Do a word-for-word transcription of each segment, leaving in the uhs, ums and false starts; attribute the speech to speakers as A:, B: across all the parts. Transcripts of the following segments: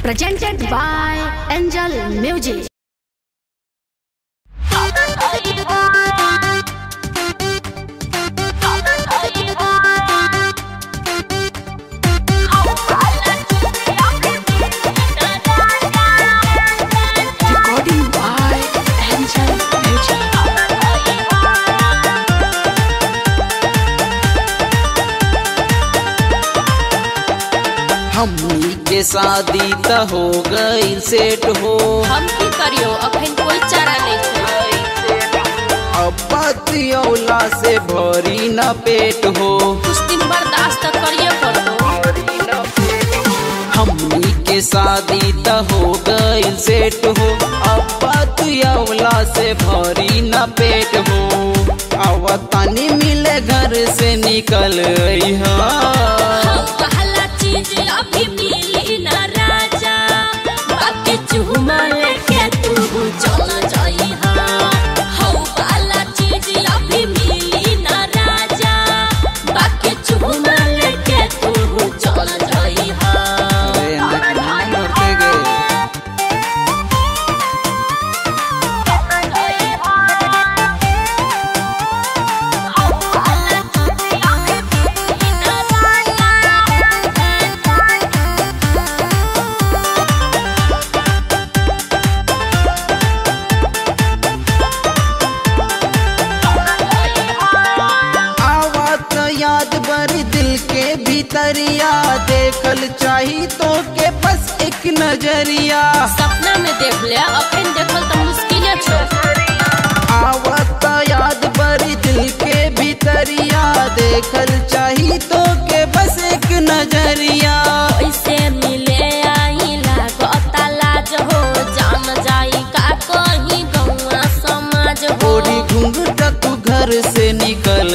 A: presented by Angel Music. Recording by Angel Music.
B: हमनी के शादी त हो गई सेट हो,
C: हम की करियो अखन कोई चारा नहीं छे।
B: अब पतियोला से भरी न पेट हो,
C: कुछ दिन बर्दाश्त करिए पड़ो।
B: हमनी के शादी त हो गई सेट हो, अब पतियोला से भरी न पेट हो। अब तनी मिले घर से निकल
C: अभी मिली ना राजा, बाकी चुमा लेके तू चल जाई हा। हौ वाला चीज अभी मिली ना राजा, बाकी चुमा लेके तू चल जाई हा।
B: भीतरिया देखल चाही तो के बस एक नजरिया,
C: सपना में देख ले अपन देखल तो मुश्किल छो।
B: आवत याद बड़ी दिल के भीतरिया, देखल चाही तो के बस एक नजरिया।
C: ऐसे मिले आई लागता लाज हो, जान जाई का कहीं गौवा समाज हो।
B: ओढ़ी घूंघट तू घर से निकल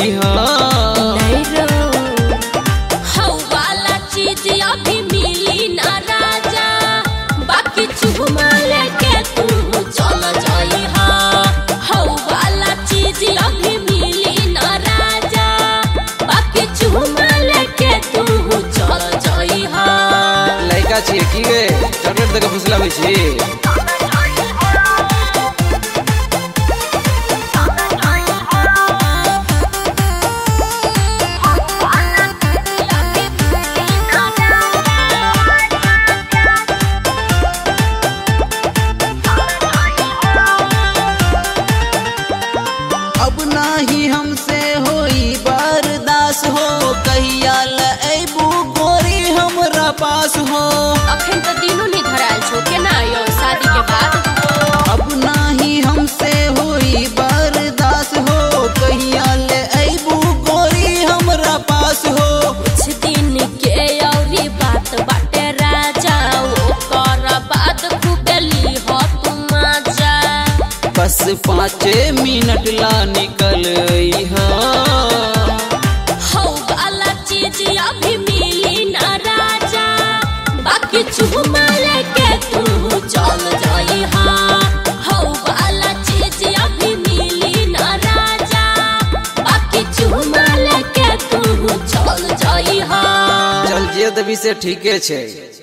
C: अभी मिली ना राजा, बाकी चुमा लेके तू चल जाई हा। हौ वाला चीज अभी मिली ना राजा, बाकी चुमा लेके तू चल जाई हा।
B: लड़का छिए की गे चॉकलेट देके फुसलाबै छी। ही हमसे होई बर्दाश्त हो, कहिया लएबू गोरी हमरा पास हो।
C: अखन तो दिनो नहीं धराल छो के ना यो शादी के बाद।
B: अब नाही हमसे होई बर्दाश्त हो, कहिया लएबू गोरी हमरा पास हो।
C: कुछ दिन के औरी बात बाटे राजा, ओकर बाद खुबली हो तुम जा।
B: बस पाँच मिनट ला निकल
C: हौ वाला चीज अभी मिली ना राजा, बाकी चुमा लेके तू चल जाई हा। हौ वाला चीज अभी मिली ना राजा, बाकी चुमा लेके तू चल जाई हा।
B: चल जे तभी से ठीके छे।